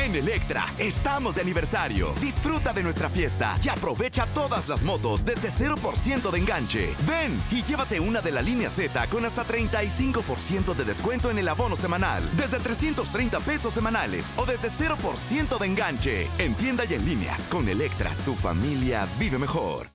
En Electra, estamos de aniversario. Disfruta de nuestra fiesta y aprovecha todas las motos desde 0% de enganche. Ven y llévate una de la línea Z con hasta 35% de descuento en el abono semanal. Desde 330 pesos semanales o desde 0% de enganche. En tienda y en línea. Con Electra, tu familia vive mejor.